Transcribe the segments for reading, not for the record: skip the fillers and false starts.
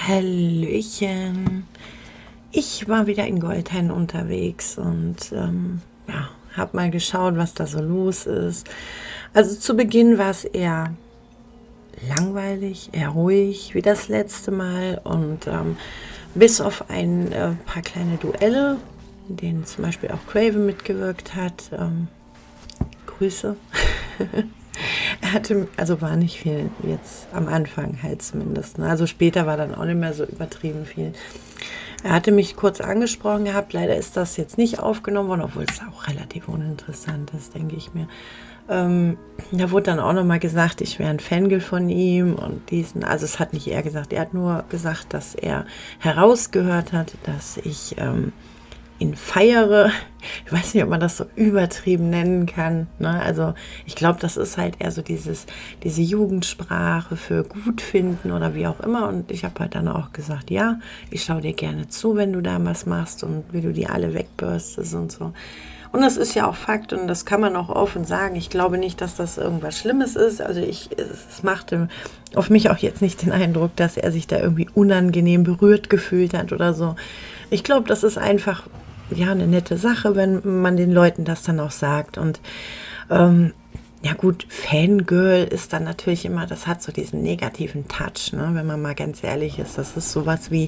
Hallöchen. Ich war wieder in Goldhain unterwegs und ja, habe mal geschaut, was da so los ist. Also zu Beginn war es eher langweilig, eher ruhig wie das letzte Mal und bis auf ein paar kleine Duelle, in denen zum Beispiel auch Craven mitgewirkt hat. Grüße. Er hatte, also war nicht viel jetzt am Anfang halt zumindest. Ne? Also später war dann auch nicht mehr so übertrieben viel. Er hatte mich kurz angesprochen gehabt. Leider ist das jetzt nicht aufgenommen worden, obwohl es auch relativ uninteressant ist, denke ich mir. Da wurde dann auch nochmal gesagt, ich wäre ein Fangirl von ihm und diesen. Also es hat nicht er gesagt. Er hat nur gesagt, dass er herausgehört hat, dass ich ihn feiere. Ich weiß nicht, ob man das so übertrieben nennen kann. Ne? Also ich glaube, das ist halt eher so diese Jugendsprache für gut finden oder wie auch immer. Und ich habe halt dann auch gesagt, ja, ich schaue dir gerne zu, wenn du da was machst und wie du die alle wegbürstest und so. Und das ist ja auch Fakt und das kann man auch offen sagen. Ich glaube nicht, dass das irgendwas Schlimmes ist. Also es machte auf mich auch jetzt nicht den Eindruck, dass er sich da irgendwie unangenehm berührt gefühlt hat oder so. Ich glaube, das ist einfach ja eine nette Sache, wenn man den Leuten das dann auch sagt. Und ja gut, Fangirl ist dann natürlich immer, das hat so diesen negativen Touch, ne? Wenn man mal ganz ehrlich ist. Das ist sowas wie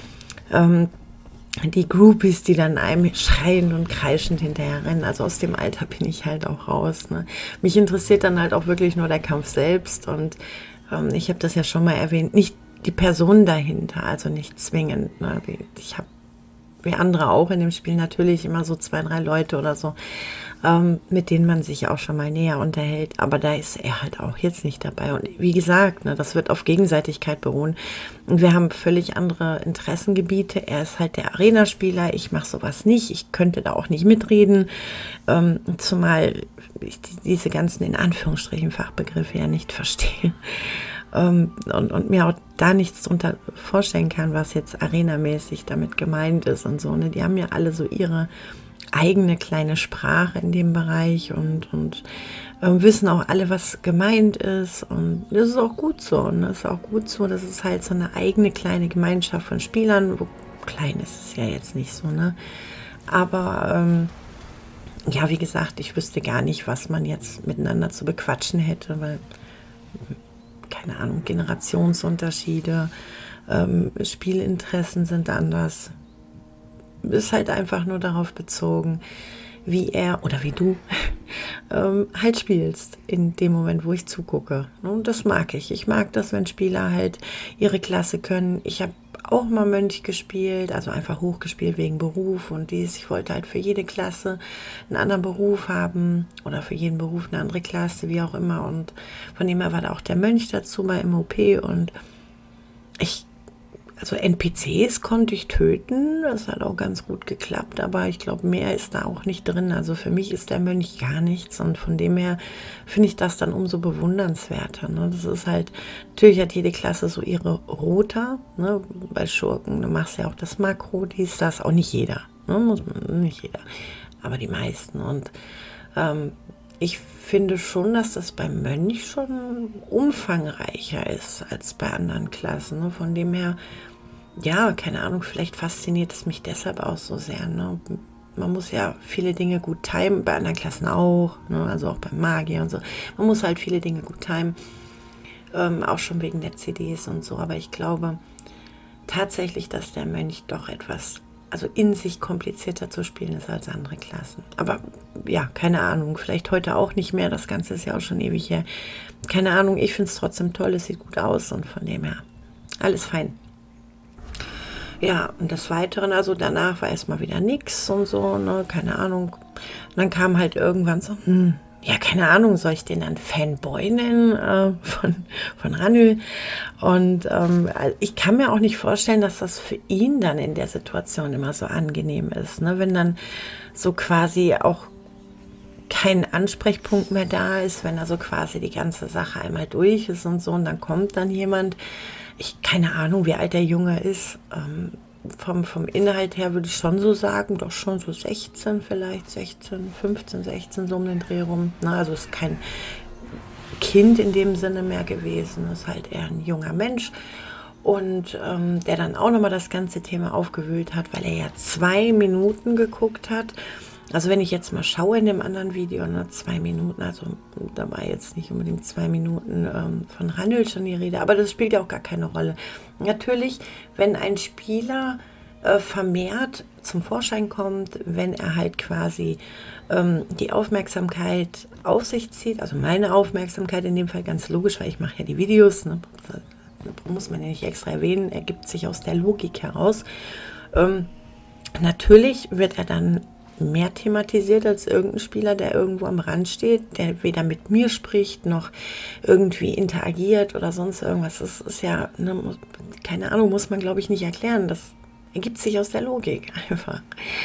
die Groupies, die dann einem schreiend und kreischend hinterher rennen. Also aus dem Alter bin ich halt auch raus. Ne? Mich interessiert dann halt auch wirklich nur der Kampf selbst. Und ich habe das ja schon mal erwähnt, nicht die Person dahinter, also nicht zwingend. Ne? Ich habe wie andere auch in dem Spiel natürlich immer so 2, 3 Leute oder so, mit denen man sich auch schon mal näher unterhält. Aber da ist er halt auch jetzt nicht dabei. Und wie gesagt, ne, das wird auf Gegenseitigkeit beruhen. Und wir haben völlig andere Interessengebiete. Er ist halt der Arena-Spieler. Ich mache sowas nicht. Ich könnte da auch nicht mitreden. Zumal ich diese ganzen in Anführungsstrichen Fachbegriffe ja nicht verstehe. Und mir auch da nichts drunter vorstellen kann, was jetzt arenamäßig damit gemeint ist und so. Ne? Die haben ja alle so ihre eigene kleine Sprache in dem Bereich und wissen auch alle, was gemeint ist. Und das ist auch gut so. Und das ist auch gut so, das ist halt so eine eigene kleine Gemeinschaft von Spielern. Wo, klein ist es ja jetzt nicht so, ne? Aber ja, wie gesagt, ich wüsste gar nicht, was man jetzt miteinander zu bequatschen hätte, weil keine Ahnung, Generationsunterschiede, Spielinteressen sind anders. Ist halt einfach nur darauf bezogen, wie er oder wie du halt spielst in dem Moment, wo ich zugucke. Und das mag ich. Ich mag das, wenn Spieler halt ihre Klasse können. Ich habe auch mal Mönch gespielt, also einfach hochgespielt wegen Beruf und dies. Ich wollte halt für jede Klasse einen anderen Beruf haben oder für jeden Beruf eine andere Klasse, wie auch immer. Und von dem her war da auch der Mönch dazu bei MOP und also NPCs konnte ich töten, das hat auch ganz gut geklappt, aber ich glaube, mehr ist da auch nicht drin. Also für mich ist der Mönch gar nichts und von dem her finde ich das dann umso bewundernswerter. Ne? Das ist halt, natürlich hat jede Klasse so ihre Rota, ne? Bei Schurken, du machst ja auch das Makro, dies, das, auch nicht jeder, ne? Muss man, nicht jeder, aber die meisten. Und ich finde schon, dass das beim Mönch schon umfangreicher ist als bei anderen Klassen. Ne? Von dem her, ja, keine Ahnung, vielleicht fasziniert es mich deshalb auch so sehr. Ne? Man muss ja viele Dinge gut timen, bei anderen Klassen auch, ne? Also auch beim Magier und so. Man muss halt viele Dinge gut timen, auch schon wegen der CDs und so. Aber ich glaube tatsächlich, dass der Mönch doch etwas, also in sich komplizierter zu spielen ist als andere Klassen. Aber ja, keine Ahnung, vielleicht heute auch nicht mehr, das Ganze ist ja auch schon ewig her. Keine Ahnung, ich finde es trotzdem toll, es sieht gut aus und von dem her alles fein. Ja, und des Weiteren, also danach war erstmal wieder nix und so, ne, keine Ahnung. Und dann kam halt irgendwann so, ja, keine Ahnung, soll ich den dann Fanboy nennen von Ranül? Und ich kann mir auch nicht vorstellen, dass das für ihn dann in der Situation immer so angenehm ist, ne? Wenn dann so quasi auch kein Ansprechpunkt mehr da ist, wenn also quasi die ganze Sache einmal durch ist und so und dann kommt dann jemand, keine Ahnung, wie alt der Junge ist, vom Inhalt her würde ich schon so sagen, doch schon so 16 vielleicht, 16, 15, 16, so um den Dreh rum. Na, also ist kein Kind in dem Sinne mehr gewesen, ist halt eher ein junger Mensch und der dann auch nochmal das ganze Thema aufgewühlt hat, weil er ja 2 Minuten geguckt hat. Also wenn ich jetzt mal schaue in dem anderen Video, ne, 2 Minuten, also da war jetzt nicht unbedingt 2 Minuten von Randall schon die Rede, aber das spielt ja auch gar keine Rolle. Natürlich, wenn ein Spieler vermehrt zum Vorschein kommt, wenn er halt quasi die Aufmerksamkeit auf sich zieht, also meine Aufmerksamkeit in dem Fall ganz logisch, weil ich mache ja die Videos, ne, muss man ja nicht extra erwähnen, ergibt sich aus der Logik heraus. Natürlich wird er dann mehr thematisiert als irgendein Spieler, der irgendwo am Rand steht, der weder mit mir spricht, noch irgendwie interagiert oder sonst irgendwas. Das ist ja, ne, keine Ahnung, muss man, glaube ich, nicht erklären. Das ergibt sich aus der Logik einfach.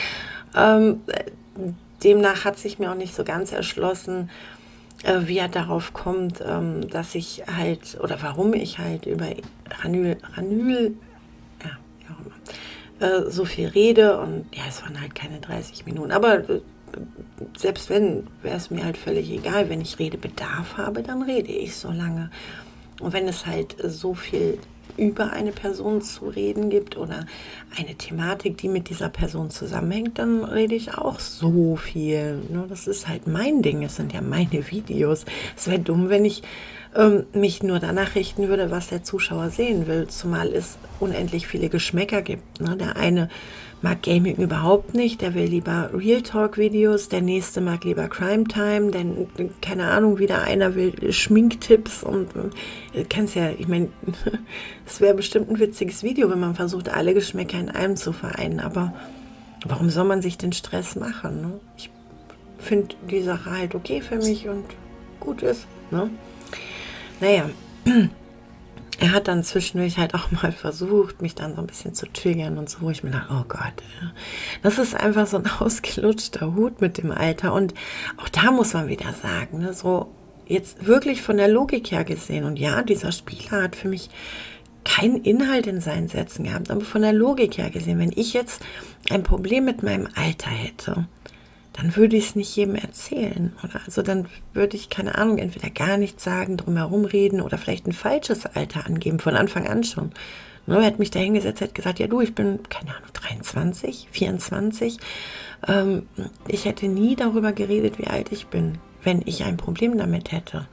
Demnach hat sich mir auch nicht so ganz erschlossen, wie er darauf kommt, dass ich halt, oder warum ich halt über Ranyl, ja, wie auch immer, so viel rede. Und ja, es waren halt keine 30 Minuten. Aber selbst wenn, wäre es mir halt völlig egal. Wenn ich Redebedarf habe, dann rede ich so lange. Und wenn es halt so viel über eine Person zu reden gibt oder eine Thematik, die mit dieser Person zusammenhängt, dann rede ich auch so viel. Das ist halt mein Ding, es sind ja meine Videos. Es wäre dumm, wenn ich mich nur danach richten würde, was der Zuschauer sehen will, zumal es unendlich viele Geschmäcker gibt. Der eine mag Gaming überhaupt nicht, der will lieber Real Talk Videos, der nächste mag lieber Crime Time, denn keine Ahnung, wieder einer will Schminktipps und kennst ja, ich meine, es wäre bestimmt ein witziges Video, wenn man versucht, alle Geschmäcker in einem zu vereinen, aber warum soll man sich den Stress machen? Ne? Ich finde die Sache halt okay für mich und gut ist. Ne? Naja, er hat dann zwischendurch halt auch mal versucht, mich dann so ein bisschen zu triggern und so, wo ich mir dachte, oh Gott, das ist einfach so ein ausgelutschter Hut mit dem Alter. Und auch da muss man wieder sagen, ne, so jetzt wirklich von der Logik her gesehen, und ja, dieser Spieler hat für mich keinen Inhalt in seinen Sätzen gehabt, aber von der Logik her gesehen, wenn ich jetzt ein Problem mit meinem Alter hätte, dann würde ich es nicht jedem erzählen. Oder also dann würde ich, keine Ahnung, entweder gar nichts sagen, drumherum reden oder vielleicht ein falsches Alter angeben, von Anfang an schon. Er hat mich da hingesetzt, hat gesagt, ja du, ich bin, keine Ahnung, 23, 24. Ich hätte nie darüber geredet, wie alt ich bin, wenn ich ein Problem damit hätte.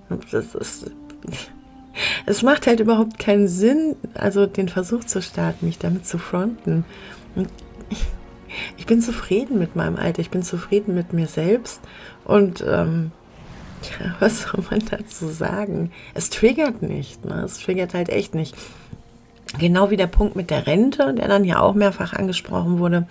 Es macht halt überhaupt keinen Sinn, also den Versuch zu starten, mich damit zu fronten. Ich bin zufrieden mit meinem Alter, ich bin zufrieden mit mir selbst und ja, was soll man dazu sagen? Es triggert nicht, ne? Es triggert halt echt nicht. Genau wie der Punkt mit der Rente, der dann ja auch mehrfach angesprochen wurde.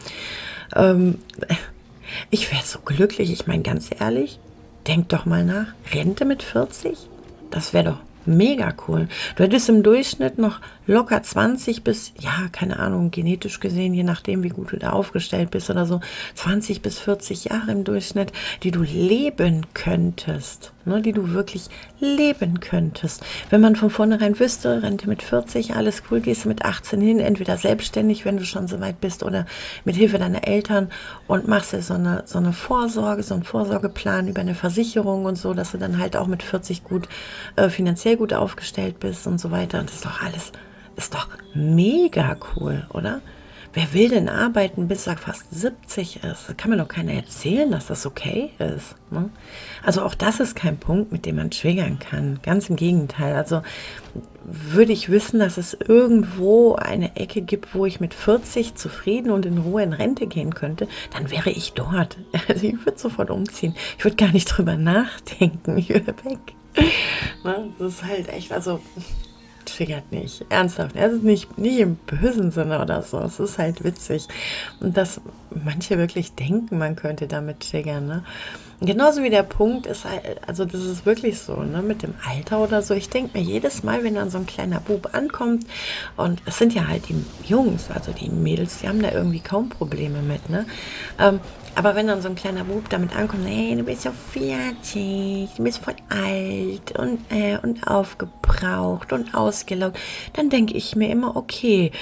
Ich wäre so glücklich, ich meine ganz ehrlich, denk doch mal nach, Rente mit 40? Das wäre doch mega cool. Du hättest im Durchschnitt noch locker 20 bis, ja, keine Ahnung, genetisch gesehen, je nachdem, wie gut du da aufgestellt bist oder so, 20 bis 40 Jahre im Durchschnitt, die du leben könntest, ne, die du wirklich leben könntest. Wenn man von vornherein wüsste, Rente mit 40, alles cool, gehst du mit 18 hin, entweder selbstständig, wenn du schon so weit bist, oder mit Hilfe deiner Eltern und machst dir so eine Vorsorge, so einen Vorsorgeplan über eine Versicherung und so, dass du dann halt auch mit 40 gut finanziell gut aufgestellt bist und so weiter. Und das ist doch alles, ist doch mega cool, oder? Wer will denn arbeiten, bis er fast 70 ist? Da kann mir doch keiner erzählen, dass das okay ist. Ne? Also auch das ist kein Punkt, mit dem man triggern kann. Ganz im Gegenteil. Also würde ich wissen, dass es irgendwo eine Ecke gibt, wo ich mit 40 zufrieden und in Ruhe in Rente gehen könnte, dann wäre ich dort. Also ich würde sofort umziehen. Ich würde gar nicht drüber nachdenken. Ich wäre weg. Ne? Das ist halt echt, also triggert nicht, ernsthaft. Es ist nicht im bösen Sinne oder so. Es ist halt witzig. Und dass manche wirklich denken, man könnte damit triggern. Ne? Genauso wie der Punkt ist halt, also das ist wirklich so, ne, mit dem Alter oder so. Ich denke mir jedes Mal, wenn dann so ein kleiner Bub ankommt, und es sind ja halt die Jungs, also die Mädels, die haben da irgendwie kaum Probleme mit, ne? Aber wenn dann so ein kleiner Bub damit ankommt, hey, du bist so fertig, du bist voll alt und aufgebraucht und ausgelaugt, dann denke ich mir immer, okay,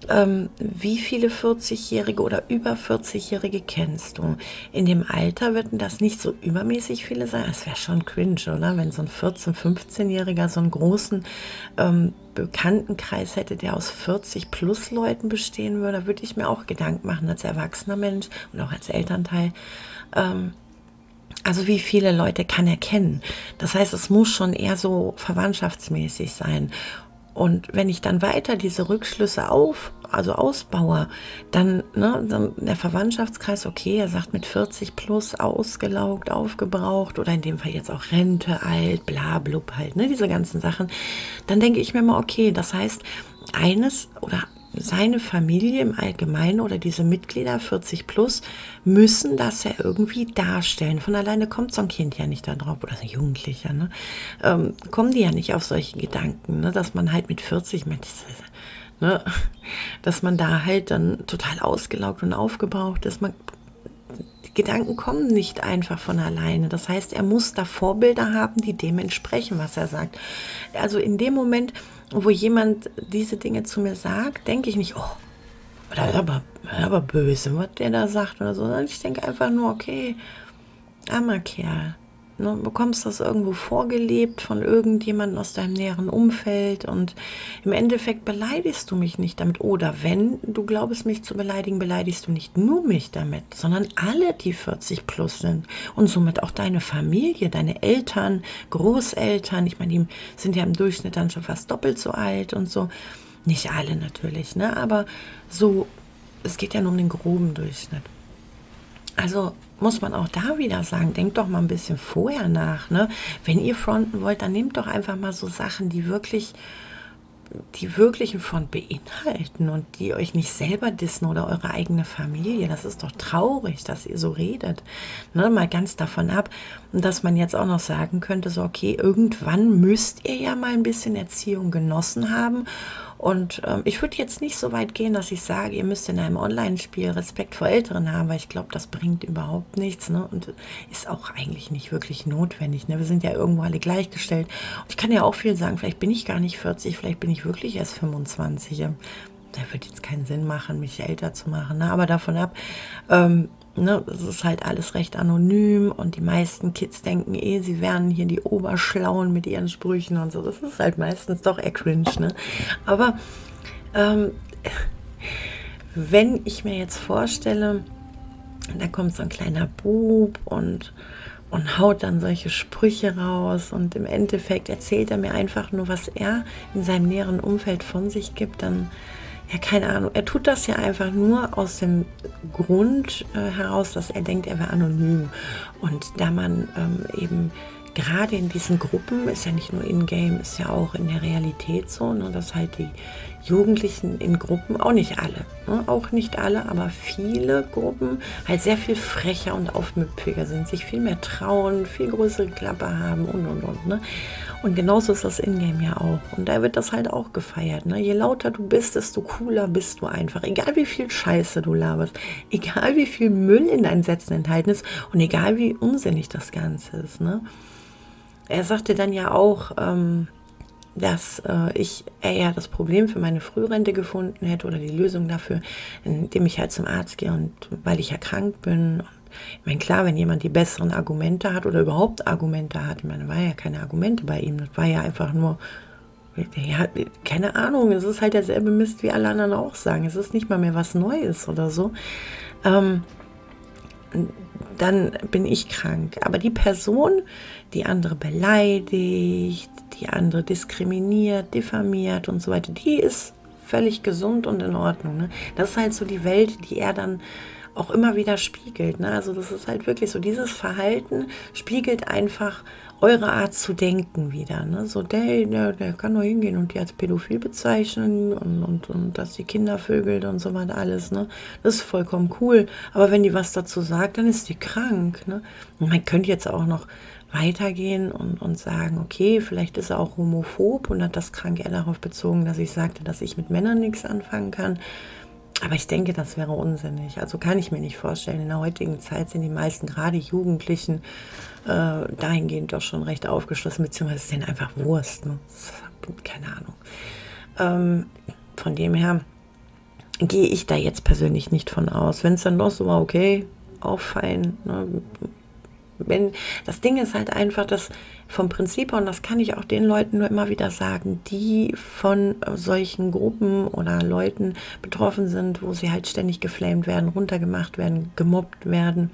Wie viele 40-Jährige oder über 40-Jährige kennst du? In dem Alter würden das nicht so übermäßig viele sein. Es wäre schon cringe, oder? Wenn so ein 14-, 15-Jähriger so einen großen Bekanntenkreis hätte, der aus 40 plus Leuten bestehen würde, würde ich mir auch Gedanken machen als erwachsener Mensch und auch als Elternteil. Also wie viele Leute kann er kennen? Das heißt, es muss schon eher so verwandtschaftsmäßig sein. Und wenn ich dann weiter diese Rückschlüsse also ausbaue, dann, ne, dann der Verwandtschaftskreis, okay, er sagt mit 40 plus ausgelaugt, aufgebraucht oder in dem Fall jetzt auch Rente, alt, bla, blub halt, ne, diese ganzen Sachen, dann denke ich mir mal, okay, das heißt, eines oder seine Familie im Allgemeinen oder diese Mitglieder 40 plus müssen das ja irgendwie darstellen. Von alleine kommt so ein Kind ja nicht da drauf, oder so ein Jugendlicher, ne? Kommen die ja nicht auf solche Gedanken, ne? Dass man halt mit 40, ne? Dass man da halt dann total ausgelaugt und aufgebraucht ist. Die Gedanken kommen nicht einfach von alleine. Das heißt, er muss da Vorbilder haben, die dem entsprechen, was er sagt. Also in dem Moment, wo jemand diese Dinge zu mir sagt, denke ich nicht, oh, das ist aber böse, was der da sagt oder so. Ich denke einfach nur, okay, armer Kerl. Ne, bekommst das irgendwo vorgelebt von irgendjemandem aus deinem näheren Umfeld und im Endeffekt beleidigst du mich nicht damit. Oder wenn du glaubst, mich zu beleidigen, beleidigst du nicht nur mich damit, sondern alle, die 40 plus sind und somit auch deine Familie, deine Eltern, Großeltern. Ich meine, die sind ja im Durchschnitt dann schon fast doppelt so alt und so. Nicht alle natürlich, ne? Aber so, es geht ja nur um den groben Durchschnitt. Also muss man auch da wieder sagen, denkt doch mal ein bisschen vorher nach, ne? Wenn ihr fronten wollt, dann nehmt doch einfach mal so Sachen, die wirklich einen Front beinhalten und die euch nicht selber dissen oder eure eigene Familie. Das ist doch traurig, dass ihr so redet. Ne? Mal ganz davon ab, dass man jetzt auch noch sagen könnte, so okay, irgendwann müsst ihr ja mal ein bisschen Erziehung genossen haben. Und ich würde jetzt nicht so weit gehen, dass ich sage, ihr müsst in einem Online-Spiel Respekt vor Älteren haben, weil ich glaube, das bringt überhaupt nichts, ne? Und ist auch eigentlich nicht wirklich notwendig. Ne? Wir sind ja irgendwo alle gleichgestellt. Und ich kann ja auch viel sagen, vielleicht bin ich gar nicht 40, vielleicht bin ich wirklich erst 25. Da wird jetzt keinen Sinn machen, mich älter zu machen. Ne? Aber davon ab, ne, das ist halt alles recht anonym und die meisten Kids denken sie wären hier die Oberschlauen mit ihren Sprüchen und so. Das ist halt meistens doch eher cringe, ne? Aber wenn ich mir jetzt vorstelle, da kommt so ein kleiner Bub und haut dann solche Sprüche raus und im Endeffekt erzählt er mir einfach nur, was er in seinem näheren Umfeld von sich gibt, dann ja, keine Ahnung. Er tut das ja einfach nur aus dem Grund heraus, dass er denkt, er wäre anonym. Und da man eben gerade in diesen Gruppen, ist ja nicht nur in-game, ist ja auch in der Realität so, ne, dass halt die Jugendlichen in Gruppen, auch nicht alle, ne, auch nicht alle, aber viele Gruppen halt sehr viel frecher und aufmüpfiger sind, sich viel mehr trauen, viel größere Klappe haben und. Ne? Und genauso ist das in-game ja auch. Und da wird das halt auch gefeiert. Ne? Je lauter du bist, desto cooler bist du einfach. Egal wie viel Scheiße du laberst, egal wie viel Müll in deinen Sätzen enthalten ist und egal wie unsinnig das Ganze ist. Ne? Er sagte dann ja auch, dass er ja das Problem für meine Frührente gefunden hätte oder die Lösung dafür, indem ich halt zum Arzt gehe und weil ich ja krank bin. Ich meine, klar, wenn jemand die besseren Argumente hat oder überhaupt Argumente hat, ich meine, war ja keine Argumente bei ihm, das war ja einfach nur, ja, keine Ahnung, es ist halt derselbe Mist, wie alle anderen auch sagen, es ist nicht mal mehr was Neues oder so, dann bin ich krank. Aber die Person, die andere beleidigt, die andere diskriminiert, diffamiert und so weiter, die ist völlig gesund und in Ordnung. Ne? Das ist halt so die Welt, die er dann auch immer wieder spiegelt. Ne? Also das ist halt wirklich so, dieses Verhalten spiegelt einfach eure Art zu denken wieder. Ne? So der kann nur hingehen und die als pädophil bezeichnen und dass die Kinder vögelt und so weiter alles. Ne? Das ist vollkommen cool. Aber wenn die was dazu sagt, dann ist die krank. Ne? Und man könnte jetzt auch noch weitergehen und sagen, okay, vielleicht ist er auch homophob und hat das krank eher darauf bezogen, dass ich sagte, dass ich mit Männern nichts anfangen kann. Aber ich denke, das wäre unsinnig. Also kann ich mir nicht vorstellen. In der heutigen Zeit sind die meisten, gerade Jugendlichen, dahingehend doch schon recht aufgeschlossen, beziehungsweise ist denen einfach Wurst. Ne? Keine Ahnung. Von dem her, gehe ich da jetzt persönlich nicht von aus. Wenn es dann doch so war, okay, auch fein. Ne? Wenn, das Ding ist halt einfach, dass vom Prinzip her, und das kann ich auch den Leuten nur immer wieder sagen, die von solchen Gruppen oder Leuten betroffen sind, wo sie halt ständig geflamed werden, runtergemacht werden, gemobbt werden,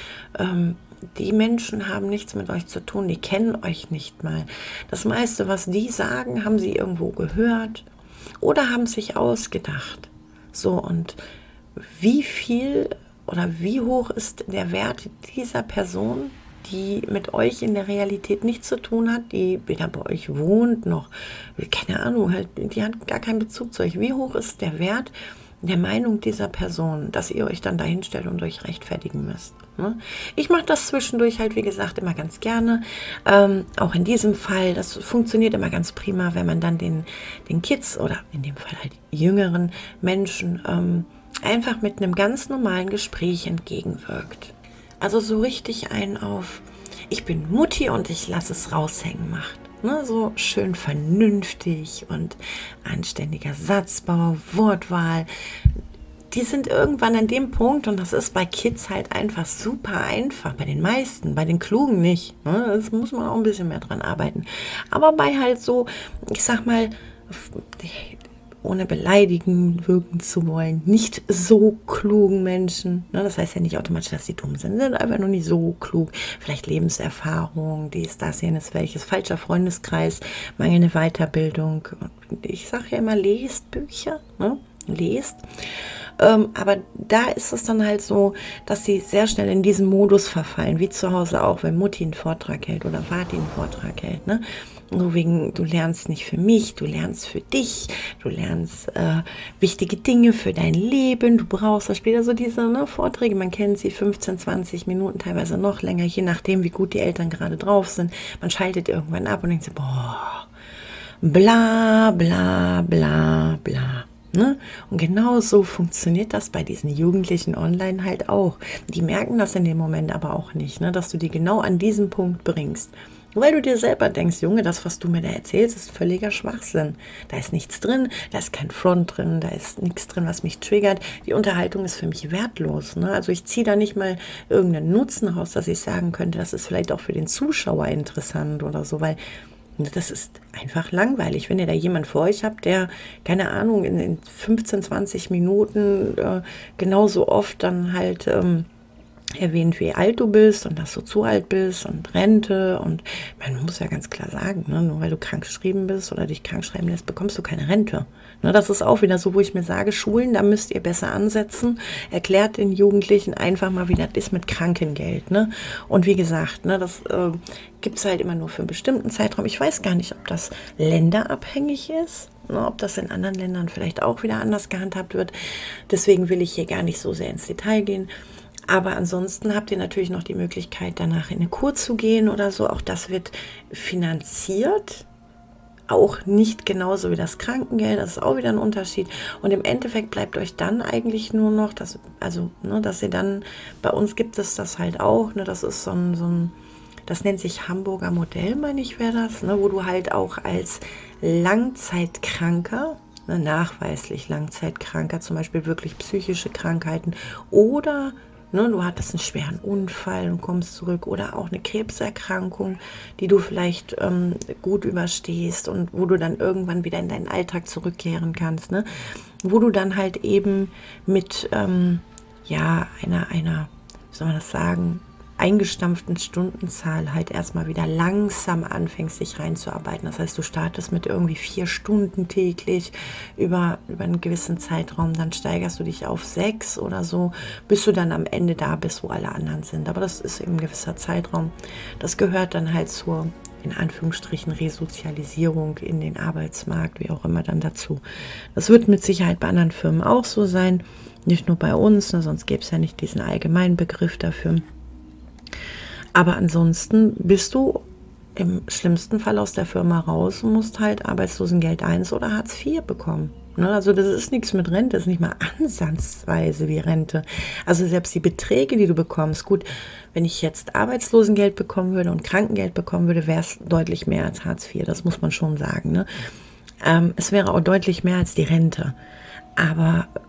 die Menschen haben nichts mit euch zu tun, die kennen euch nicht mal. Das meiste, was die sagen, haben sie irgendwo gehört oder haben sich ausgedacht. So, und wie viel oder wie hoch ist der Wert dieser Person, die mit euch in der Realität nichts zu tun hat, die weder bei euch wohnt, noch, keine Ahnung, halt, die hat gar keinen Bezug zu euch. Wie hoch ist der Wert der Meinung dieser Person, dass ihr euch dann dahin stellt und euch rechtfertigen müsst? Ne? Ich mache das zwischendurch halt, wie gesagt, immer ganz gerne. Auch in diesem Fall, das funktioniert immer ganz prima, wenn man dann den Kids oder in dem Fall halt jüngeren Menschen einfach mit einem ganz normalen Gespräch entgegenwirkt. Also so richtig einen auf, ich bin Mutti und ich lasse es raushängen macht. Ne, so schön vernünftig und anständiger Satzbau, Wortwahl. Die sind irgendwann an dem Punkt, und das ist bei Kids halt einfach super einfach, bei den meisten, bei den Klugen nicht. Ne, das muss man auch ein bisschen mehr dran arbeiten. Aber bei halt so, ich sag mal, ohne beleidigen wirken zu wollen, nicht so klugen Menschen. Ne, das heißt ja nicht automatisch, dass sie dumm sind einfach nur nicht so klug. Vielleicht Lebenserfahrung, dies, das, jenes, welches, falscher Freundeskreis, mangelnde Weiterbildung. Ich sage ja immer, lest Bücher, ne? Lest. Aber da ist es dann halt so, dass sie sehr schnell in diesen Modus verfallen, wie zu Hause auch, wenn Mutti einen Vortrag hält oder Vati einen Vortrag hält, ne? Nur wegen, du lernst nicht für mich, du lernst für dich, du lernst wichtige Dinge für dein Leben, du brauchst das später so diese Vorträge, man kennt sie, 15, 20 Minuten, teilweise noch länger, je nachdem, wie gut die Eltern gerade drauf sind. Man schaltet irgendwann ab und denkt so, boah, bla, bla, bla, bla. Ne? Und genau so funktioniert das bei diesen Jugendlichen online halt auch. Die merken das in dem Moment aber auch nicht, ne? Dass du die genau an diesen Punkt bringst. Weil du dir selber denkst, Junge, das, was du mir da erzählst, ist völliger Schwachsinn. Da ist nichts drin, da ist kein Front drin, da ist nichts drin, was mich triggert. Die Unterhaltung ist für mich wertlos. Ne? Also ich ziehe da nicht mal irgendeinen Nutzen raus, dass ich sagen könnte, das ist vielleicht auch für den Zuschauer interessant oder so, weil das ist einfach langweilig, wenn ihr da jemand vor euch habt, der, keine Ahnung, in 15, 20 Minuten genauso oft dann halt erwähnt, wie alt du bist und dass du zu alt bist und Rente, und man muss ja ganz klar sagen, ne, nur weil du krankgeschrieben bist oder dich krankschreiben lässt, bekommst du keine Rente. Ne, das ist auch wieder so, wo ich mir sage, Schulen, da müsst ihr besser ansetzen, erklärt den Jugendlichen einfach mal, wie das ist mit Krankengeld. Ne? Und wie gesagt, ne, das gibt es halt immer nur für einen bestimmten Zeitraum. Ich weiß gar nicht, ob das länderabhängig ist, ne, ob das in anderen Ländern vielleicht auch wieder anders gehandhabt wird. Deswegen will ich hier gar nicht so sehr ins Detail gehen. Aber ansonsten habt ihr natürlich noch die Möglichkeit, danach in eine Kur zu gehen oder so. Auch das wird finanziert. Auch nicht genauso wie das Krankengeld. Das ist auch wieder ein Unterschied. Und im Endeffekt bleibt euch dann eigentlich nur noch, dass ihr dann, bei uns gibt es das halt auch, ne, das ist so ein das nennt sich Hamburger Modell, meine ich, wäre das, ne, wo du halt auch als Langzeitkranker, nachweislich Langzeitkranker, zum Beispiel wirklich psychische Krankheiten oder du hattest einen schweren Unfall und kommst zurück oder auch eine Krebserkrankung, die du vielleicht gut überstehst und wo du dann irgendwann wieder in deinen Alltag zurückkehren kannst, ne? Wo du dann halt eben mit einer, wie soll man das sagen, eingestampften Stundenzahl halt erstmal wieder langsam anfängst, dich reinzuarbeiten. Das heißt, du startest mit irgendwie 4 Stunden täglich über einen gewissen Zeitraum, dann steigerst du dich auf 6 oder so, bis du dann am Ende da bist, wo alle anderen sind. Aber das ist eben ein gewisser Zeitraum. Das gehört dann halt zur, in Anführungsstrichen, Resozialisierung in den Arbeitsmarkt, wie auch immer dann dazu. Das wird mit Sicherheit bei anderen Firmen auch so sein, nicht nur bei uns, ne, sonst gäbe es ja nicht diesen allgemeinen Begriff dafür. Aber ansonsten bist du im schlimmsten Fall aus der Firma raus und musst halt Arbeitslosengeld 1 oder Hartz IV bekommen. Ne? Also das ist nichts mit Rente, das ist nicht mal ansatzweise wie Rente. Also selbst die Beträge, die du bekommst, gut, wenn ich jetzt Arbeitslosengeld bekommen würde und Krankengeld bekommen würde, wäre es deutlich mehr als Hartz IV, das muss man schon sagen. Ne? Es wäre auch deutlich mehr als die Rente. Aber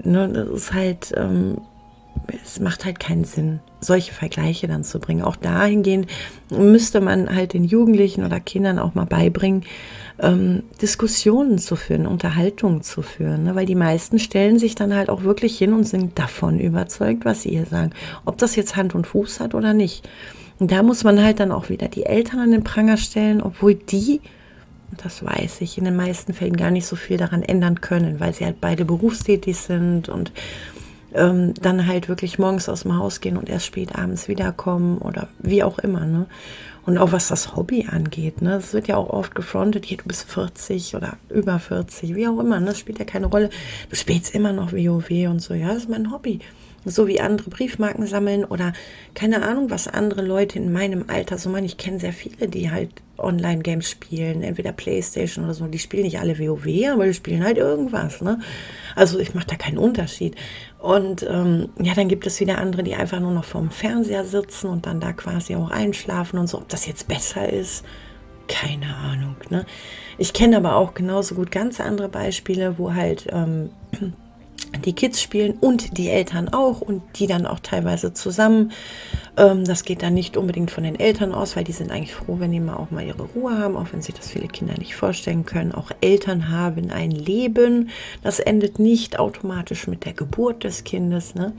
ne, das ist halt, es macht halt keinen Sinn, solche Vergleiche dann zu bringen. Auch dahingehend müsste man halt den Jugendlichen oder Kindern auch mal beibringen, Diskussionen zu führen, Unterhaltungen zu führen, ne? Weil die meisten stellen sich dann halt auch wirklich hin und sind davon überzeugt, was sie ihr sagen. Ob das jetzt Hand und Fuß hat oder nicht. Und da muss man halt dann auch wieder die Eltern an den Pranger stellen, obwohl die, das weiß ich, in den meisten Fällen gar nicht so viel daran ändern können, weil sie halt beide berufstätig sind und dann halt wirklich morgens aus dem Haus gehen und erst spät abends wiederkommen oder wie auch immer, ne? Und auch was das Hobby angeht, ne? Es wird ja auch oft gefrontet, hier, du bist 40 oder über 40, wie auch immer, ne? Das spielt ja keine Rolle. Du spielst immer noch WoW und so, ja, das ist mein Hobby. So wie andere Briefmarken sammeln oder keine Ahnung, was andere Leute in meinem Alter so machen. Ich kenne sehr viele, die halt Online-Games spielen, entweder Playstation oder so. Die spielen nicht alle WoW, aber die spielen halt irgendwas, ne? Also ich mache da keinen Unterschied. Und ja, dann gibt es wieder andere, die einfach nur noch vorm Fernseher sitzen und dann da quasi auch einschlafen und so. Ob das jetzt besser ist, keine Ahnung, ne? Ich kenne aber auch genauso gut ganz andere Beispiele, wo halt die Kids spielen und die Eltern auch und die dann auch teilweise zusammen. Das geht dann nicht unbedingt von den Eltern aus, weil die sind eigentlich froh, wenn die mal auch mal ihre Ruhe haben, auch wenn sich das viele Kinder nicht vorstellen können. Auch Eltern haben ein Leben, das endet nicht automatisch mit der Geburt des Kindes, ne?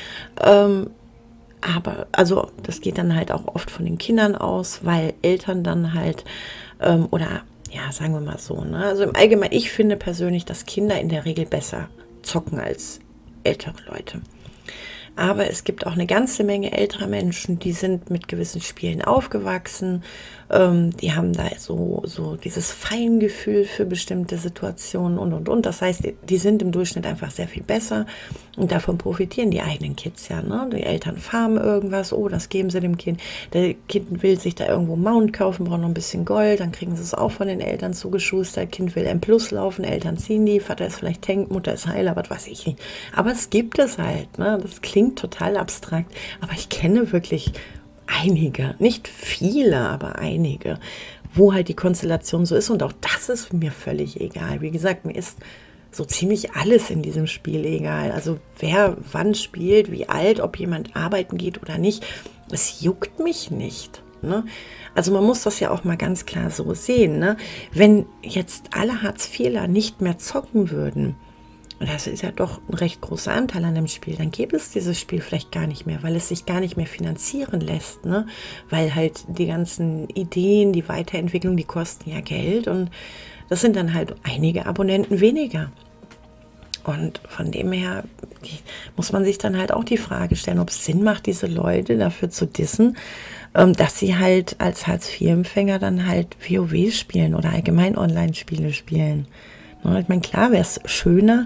Aber, also das geht dann halt auch oft von den Kindern aus, weil Eltern dann halt, oder ja, sagen wir mal so, ne? Also im Allgemeinen, ich finde persönlich, dass Kinder in der Regel besser zocken als ältere Leute. Aber es gibt auch eine ganze Menge älterer Menschen, die sind mit gewissen Spielen aufgewachsen. Die haben da so dieses Feingefühl für bestimmte Situationen und. Das heißt, die sind im Durchschnitt einfach sehr viel besser und davon profitieren die eigenen Kids ja, ne? Die Eltern farmen irgendwas, oh, das geben sie dem Kind. Der Kind will sich da irgendwo Mount kaufen, braucht noch ein bisschen Gold, dann kriegen sie es auch von den Eltern zugeschustert. Kind will M+ laufen, Eltern ziehen die, Vater ist vielleicht Tank, Mutter ist Heiler, was weiß ich nicht. Aber es gibt es halt, ne? Das klingt total abstrakt, aber ich kenne wirklich einige, nicht viele, aber einige, wo halt die Konstellation so ist und auch das ist mir völlig egal. Wie gesagt, mir ist so ziemlich alles in diesem Spiel egal. Also wer wann spielt, wie alt, ob jemand arbeiten geht oder nicht, es juckt mich nicht, ne? Also man muss das ja auch mal ganz klar so sehen, ne? Wenn jetzt alle Hartz-IVler nicht mehr zocken würden, und das ist ja doch ein recht großer Anteil an dem Spiel, dann gäbe es dieses Spiel vielleicht gar nicht mehr, weil es sich gar nicht mehr finanzieren lässt, ne? Weil halt die ganzen Ideen, die Weiterentwicklung, die kosten ja Geld und das sind dann halt einige Abonnenten weniger. Und von dem her muss man sich dann halt auch die Frage stellen, ob es Sinn macht, diese Leute dafür zu dissen, dass sie halt als Hartz-IV-Empfänger dann halt WoW spielen oder allgemein Online-Spiele spielen. Ich meine, klar wäre es schöner,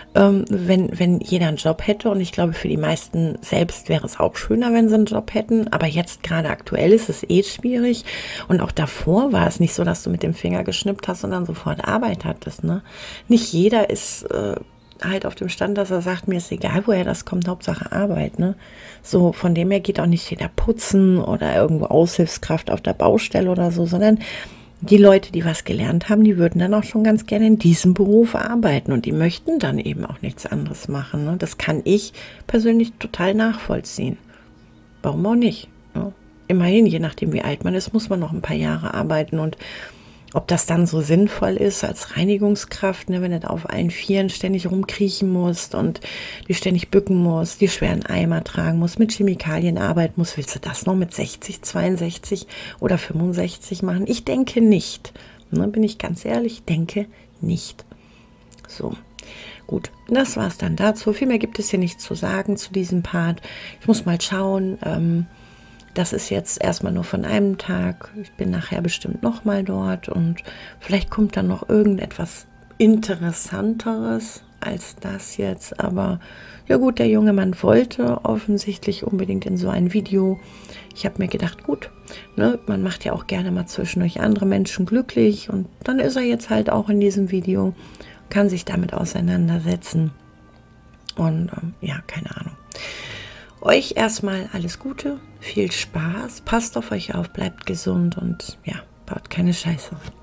wenn jeder einen Job hätte und ich glaube, für die meisten selbst wäre es auch schöner, wenn sie einen Job hätten, aber jetzt gerade aktuell ist es schwierig und auch davor war es nicht so, dass du mit dem Finger geschnippt hast und dann sofort Arbeit hattest, ne? Nicht jeder ist halt auf dem Stand, dass er sagt, mir ist egal, woher das kommt, Hauptsache Arbeit, ne? So, von dem her geht auch nicht jeder putzen oder irgendwo Aushilfskraft auf der Baustelle oder so, sondern die Leute, die was gelernt haben, die würden dann auch schon ganz gerne in diesem Beruf arbeiten und die möchten dann eben auch nichts anderes machen, ne? Das kann ich persönlich total nachvollziehen. Warum auch nicht, ne? Immerhin, je nachdem wie alt man ist, muss man noch ein paar Jahre arbeiten und ob das dann so sinnvoll ist als Reinigungskraft, ne, wenn du da auf allen Vieren ständig rumkriechen musst und die ständig bücken musst, die schweren Eimer tragen musst, mit Chemikalien arbeiten musst, willst du das noch mit 60, 62 oder 65 machen? Ich denke nicht. Ne, bin ich ganz ehrlich, denke nicht. So, gut, das war's dann dazu. Viel mehr gibt es hier nicht zu sagen zu diesem Part. Ich muss mal schauen, das ist jetzt erstmal nur von einem Tag. Ich bin nachher bestimmt nochmal dort und vielleicht kommt dann noch irgendetwas Interessanteres als das jetzt. Aber ja gut, der junge Mann wollte offensichtlich unbedingt in so ein Video. Ich habe mir gedacht, gut, ne, man macht ja auch gerne mal zwischendurch andere Menschen glücklich und dann ist er jetzt halt auch in diesem Video, kann sich damit auseinandersetzen. Und ja, keine Ahnung. Euch erstmal alles Gute, viel Spaß, passt auf euch auf, bleibt gesund und ja, baut keine Scheiße.